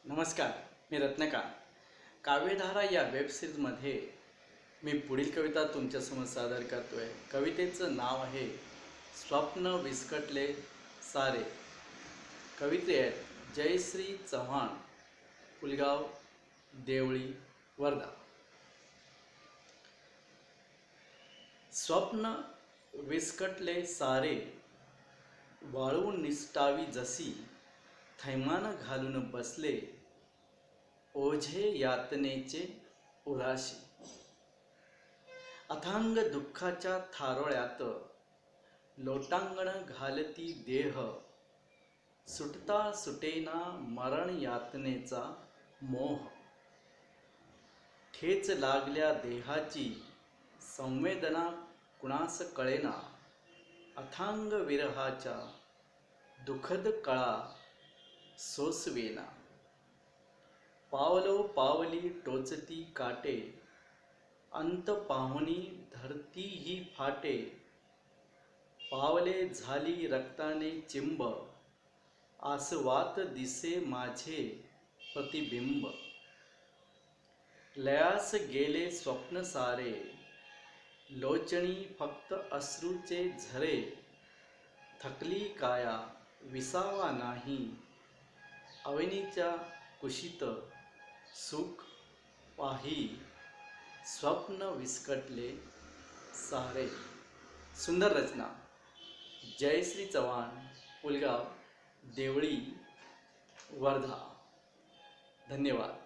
नमस्कार, मी रत्नकांत. काव्यधारा या वेबसिरीजमध्ये मी पुढील कविता तुमच्यासमोर सादर करतोय. कवितेचं नाव आहे स्वप्न विस्कटले सारे. कविते आहेत जयश्री चव्हाण, पुलगाव, देवळी, वर्धा. स्वप्न विस्कटले सारे, वाळून निसटावी जशी, थैमान घालून बसले ओझे यातनेचे उराशी. अथांग दुःखाच्या थारोळ्यात लोटांगण घालती देह, सुटता सुटेना मरण यातनेचा मोह. ठेच लागल्या देहाची संवेदना कुणास कळेना, अथांग विरहाच्या दुःखद कळा सोसवेना. पावलो पावली टोचती काटे, अंत पाहुणी धरती ही फाटे. पावले झाली रक्ताने चिंब, आसवात दिसे माझे प्रतिबिंब. लयास गेले स्वप्न सारे, लोचणी फक्त अश्रूचे झरे. थकली काया विसावा नाही, अवनीच्या कुशीत सुख पाही. स्वप्न विस्कटले सारे. सुंदर रचना. जयश्री चव्हाण, पुलगाव, देवळी, वर्धा. धन्यवाद.